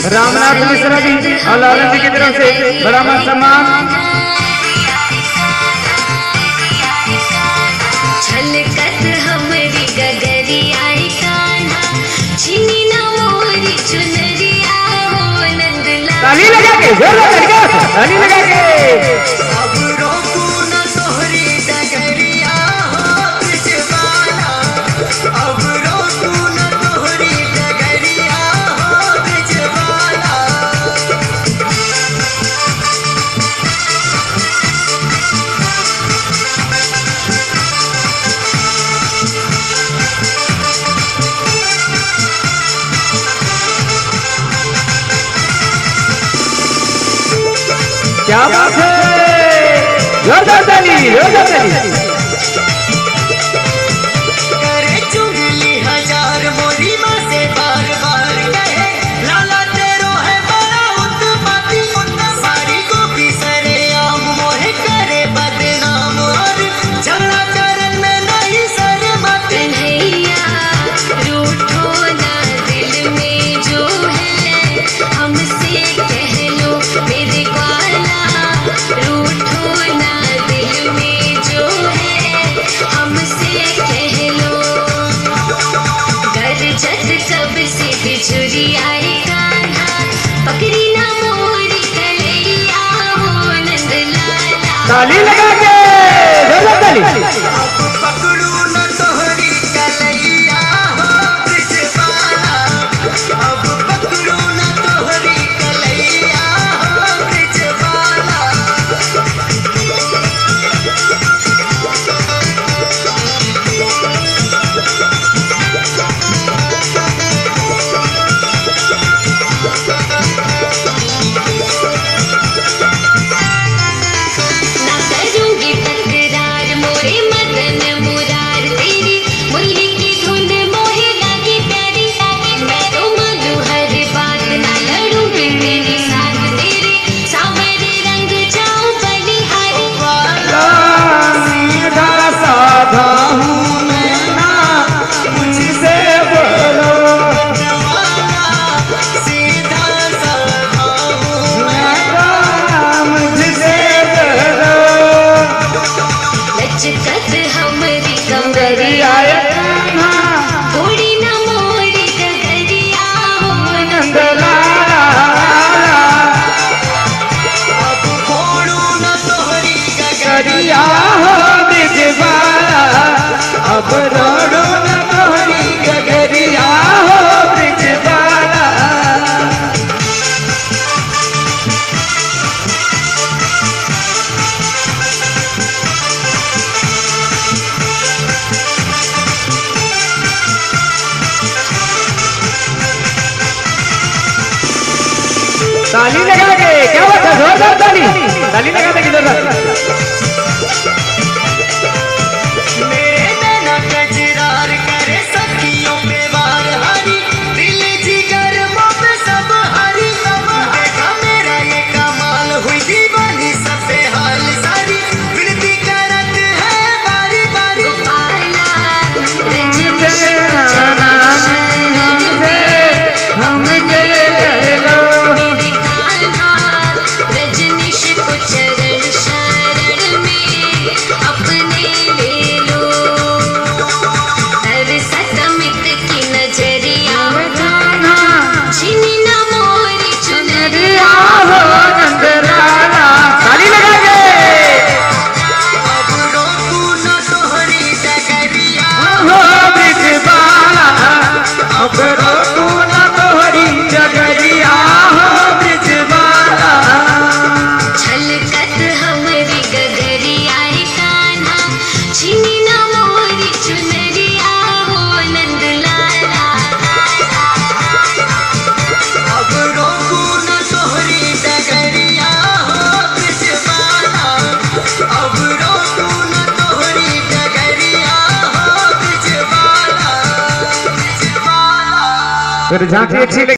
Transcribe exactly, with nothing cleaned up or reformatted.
रामनाथ मिश्रा जी और लालन जी की तरफ से बड़ा मान सम्मान। ताली लगा के जोरदार लड़का ताली लगा के क्या बात है, जोरदार ताली जोरदार ताली। करे चुगली हजार मोरी माँ से बार बार कहे लाला तेरो है बड़ा उत्पाती सारी को भी सरे आम मोहे करे बदनाम और झगड़ा करन में नहीं सर मत कन्हैया रूठो ना दिल में जो है हमसे कह लो मेरे ग्वाला रूठो ना दिल में जो है हमसे कह लो घर जद कब से बिछुरी आई कान्हा पकड़ी ना मोरी कलैया हो नंद लाला। ताली लगा के जोरदार ताली। पकड़ू न तोहरी कलैया हो ब्रिजवाला अब पकड़ू न तोहरी कलैया हो ब्रिजवाला। ना करूंगी तकरार मोरे मदन मुरार तेरी मुरली की धुन मोहे लगी प्यारी मैं तो मानू हर बात ना लड़ूंगी तेरी साथ तेरे सांवरे रंग जाऊं बलिहारी। सीधा साधा हूँ मैं ना मुझसे बोलो सीधा साधा हूँ मुझसे बोलो लचकत हमरी कमरिया थोड़ी ना मोरी डगरिया हो नंद लाला अब फोड़ू न तोहरी करिया हो ब्रिजवाला अब रोड़ो न तोहरी गगरिया हो ब्रिजवाला। ताली लगा के क्या बात है, जोरदार ताली ताली लगा के जोरदार। मेरे नैना कजरार करे सखियों पे वार हरी दिल जिगर मुझ सब हरी सब देखा मेरा ये कमाल हुई दीवानी सब पे हाल सारी विनती करत है बारी बारी गोपाला हम मेरे कान्हा रजनीश को चरण शरण में अपने ले लो हर सतमित की नजरिया छीनी ना मोरी चुनरिया हो नंद लाला। ताली लगा के अब रोकू न तोहरी डगरिया हो ब्रिजवाला अब रोकू न तोहरी जगरिया हो ब्रिजवाला। छलकत हमरी गगरिया रे कान्हा छीनी ना मोरी चुनरिया हो नंद लाला। अब रोकू न तोहरी डगरिया हो ब्रिजवाला अब रोकू न तोहरी डगरिया हो ब्रिजवाला ब्रिजवाला। फिर झांकी अच्छी लगी।